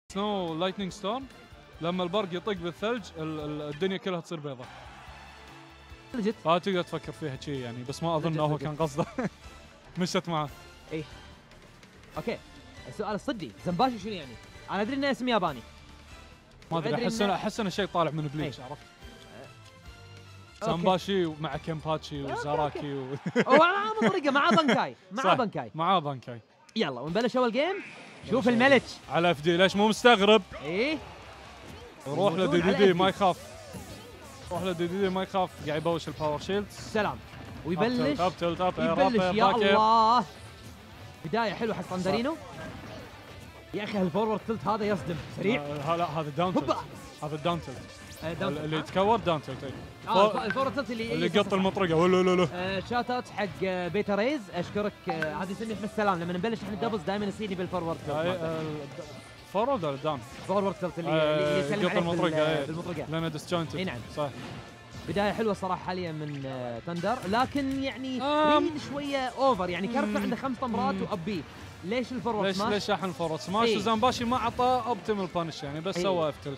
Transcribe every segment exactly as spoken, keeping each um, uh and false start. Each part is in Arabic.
سنو لايتنينج ستورم لما البرق يطق بالثلج الدنيا كلها تصير بيضاء. لجت اه تقدر تفكر فيها شيء يعني، بس ما اظن هو كان قصده. مشت معه. ايه اوكي. السؤال الصدي زنباشي شنو يعني؟ انا ادري انه اسم ياباني. ما ادري احس انه احس انه شيء طالع من بليتش. عرفت؟ زنباشي مع كيمباتشي وزاراكي و... هو طريقه مع بانكاي مع بانكاي مع بانكاي. يلا ونبلش اول جيم. شوف الملك على اف دي، ليش مو مستغرب؟ ايه روح له دي دي دي ما يخاف. روح له دي دي دي ما يخاف، قاعد يبوش الباور شيلد. سلام ويبلش تاب تاب تاب يبلش يا الله. بدايه حلوه حق طندرينو. يا اخي الفورورد تلت هذا يصدم سريع. آه لا هذا داون تلت. هذا داون تلت. اللي يتكور داون تلت. اه الفورورد تلت اللي اللي يقط المطرقه ولا لا لا. آه شات اوت حق بيتا ريز اشكرك. هذا آه يسمي بالسلام لما نبلش احنا الدبلز دائما يصيدني بالفورورد تلت. فورورد ولا داون؟ فورورد تلت اللي اللي يسلم عليك المطرقه بالمطرقه لانه ديسجوينتد. اي نعم صح. بدايه حلوه صراحه حاليا من تندر، لكن يعني ريد شويه اوفر يعني كرفه عنده خمس طمرات وابي. ليش الفورورد ليش سماش؟ ليش شاحن الفورورد سماش؟ وزنباشي ما اعطاه اوبتيمال بانش يعني، بس سوى اف تلت.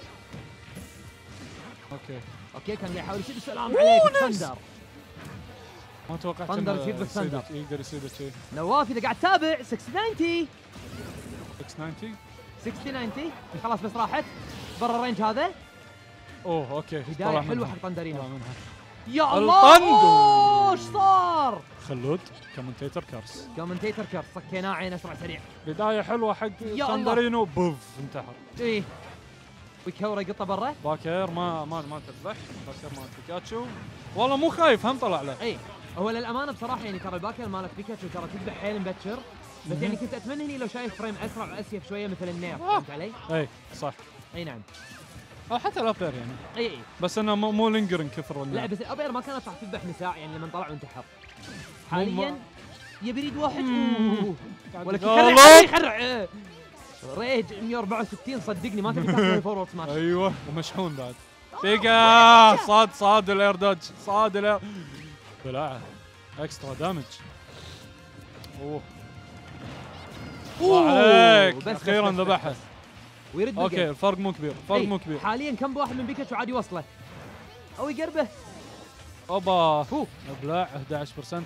اوكي اوكي كان قاعد يحاول يصيد. السلام عليك تندر. ما توقعت تندر يفيد بالثندر. يقدر يصيد شيء. نواف اذا قاعد تتابع ستة تسعين ستة تسعين ستة تسعين خلاص بس راحت برا الرينج هذا. اوه اوكي بدايه حلوه حق طندرينو. يا الله الطندو ايش صار؟ خلود كومنتيتر كارس. كومنتيتر كارس صكيناه عين اسرع سريع. بدايه حلوه حق طندرينو. بوف انتحر. ايه ويكورا يقطه برا. باكر ما ما ما تذبح. باكر مال بيكاتشو والله مو خايف هم طلع له. اي هو للامانه بصراحه يعني ترى الباكر مالت بيكاتشو ترى تذبح حيل مبكر، بس يعني كنت اتمنى هني لو شايف فريم اسرع واسيف شويه مثل النير. فهمت علي؟ اي صح. اي نعم. او حتى الابير يعني. اي اي بس انه مو لينجرنج كثر ولا لا، بس الابير ما كانت راح تذبح مساع يعني لما طلع وانتحر. حاليا يبي يريد واحد ولكن يخرع يخرع ريج مية وأربعة وستين صدقني ما تبي تاخذ فورورد سماش. ايوه ومشحون بعد. بيكا صاد صاد الاير دوج صاد الاير بلاعه اكسترا دامج. اوه الله عليك اخيرا ذبحها. ويرد اوكي الفرق مو كبير، الفرق مو كبير. حاليا كم بواحد من بيكاتشو عادي يوصله او يقربه. اوبا ابلاع احد عشر بالمئة.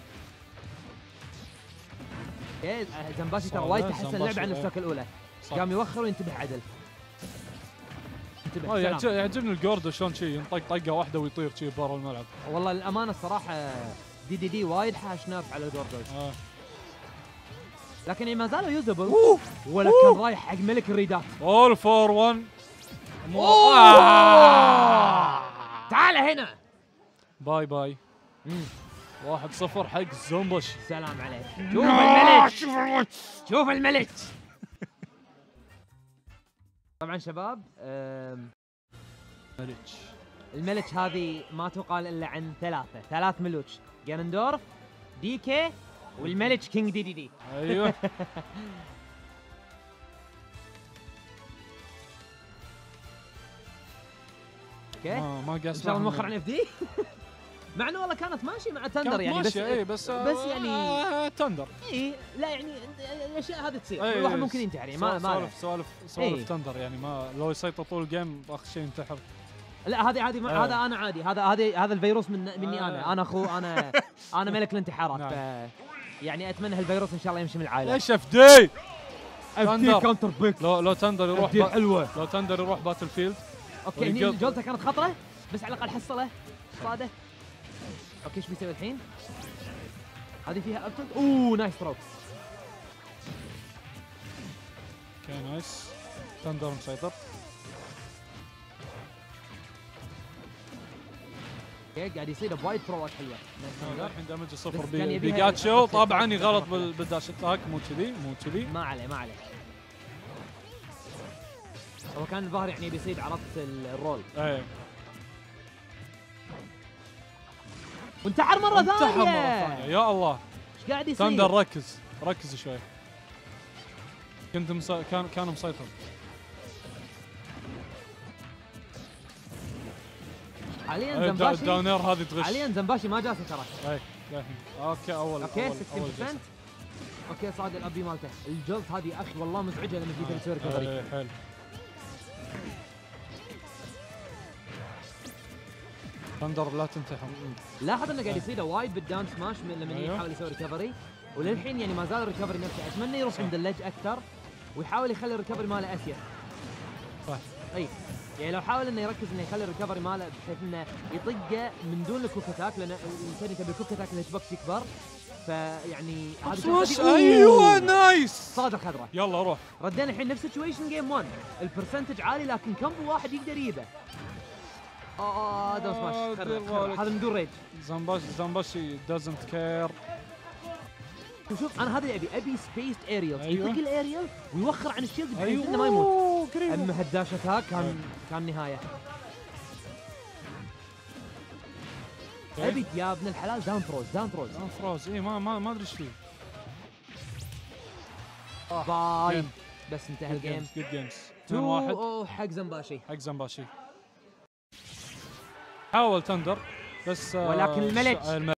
ايه زنباشي ترى وايد تحسن اللعبه عن الستوك الاولى. قام يوخر وينتبه عدل. انتبه. يعجب يعجبني الجوردو شلون شي ينطق طقه واحده ويطير شي برا الملعب. والله للامانه الصراحه دي دي دي وايد حاش نيرف على الجوردو. آه. لكن ما زالوا يوزبل. ولا كان رايح حق ملك الريدات. اول فور واحد. تعال هنا. باي باي. واحد صفر حق زومباشي. سلام عليك. شوف الملك شوف الملك شوف الملك. طبعا شباب ملك الملك هذه ما تقال الا عن ثلاثه ثلاث ملوك، جانندورف دي كي والملك كينج دي دي دي. ايوه اوكي ما ما قاعد اسمع المؤخر عن اف دي. مع انه والله كانت ماشي مع تندر يعني، بس اي بس بس يعني آه تندر اي لا يعني الاشياء هذه تصير. أي كل واحد ممكن ينتحر يعني. ما ما سوالف سوالف سوالف تندر يعني، ما لو يسيطر طول الجيم اخر شيء ينتحر. لا هذه عادي. هذا انا عادي. هذا هذا هذا الفيروس من مني. انا انا اخو انا انا ملك الانتحارات. ف يعني اتمنى هالفيروس ان شاء الله يمشي من العائله. ايش اف دي؟ اف دي كاونتر بيك. لو لو تندر يروح با... حلوه. لو تندر يروح باتل فيلد. اوكي هني جولته كانت خطره بس على الاقل حصله صاده. اوكي ايش بيسوي الحين؟ هذه فيها اكتر. اوه نايس ثرو. اوكي نايس. تندر مسيطر. اوكي قاعد يصير بوايد ثروات حلوه. الحين دامج صفر. بيكاتشو طبعا يغلط بالداش اتاك. مو كذي مو كذي. ما عليه ما عليه. هو كان الظاهر يعني بيصيد عرفت الرول. ايه وانتحر مره ثانيه. انتحر مره ثانيه يا الله. ايش قاعد يصير؟ تندر ركز ركز شوي. كنت مسا... كان كان مسيطر. حاليا زنباشي داونير هذه تغش. حاليا زنباشي ما جاسه ترى. اي اوكي اول اوكي أول ستين بالمئة. اوكي صاد الابي مالته. الجلط هذه يا اخي والله مزعجه لما تجي تسوي ريكفري. ايه حلو. ثندر لا تنتحر. لاحظ انه قاعد يصيده وايد بالداون سماش لما أيوه. يحاول يسوي ريكفري، وللحين يعني ما زال الريكفري نفسه. اتمنى يروح عند اللج اكثر ويحاول يخلي الريكفري ماله اسير. صح. اي يعني لو حاول انه يركز انه يخلي الريكفري ماله بحيث انه يطقه من دون الكوك اتاك، لان الانسان تبي الكوك اتاك الهيت بوكس يكبر. فيعني هذه سماش. ايوه نايس. صاد الخضراء. يلا روح. ردينا الحين نفس سيتويشن جيم واحد، البرسنتج عالي لكن كمبو واحد يقدر يجيبه. اه داون سماش. خرع خرع. هذا من دون ريج. زنباشي زنباشي دازنت كير. شوف انا هذا اللي ابي ابي سبيس اريال. أيوه. يطق الاريال ويوخر عن الشيلد بحيث ايوه انه ما يموت. قريب. اما هالداش اتاك كان كان نهايه. ابي يا ابن الحلال داون ثروز داون ثروز. داون ثروز. اي ما ما ما ادري ايش فيه. باي. بس انتهى الجيم. جود جيمز. اثنين واحد. اوه حق زنباشي. حق زنباشي. حاول تندر بس ولكن الملك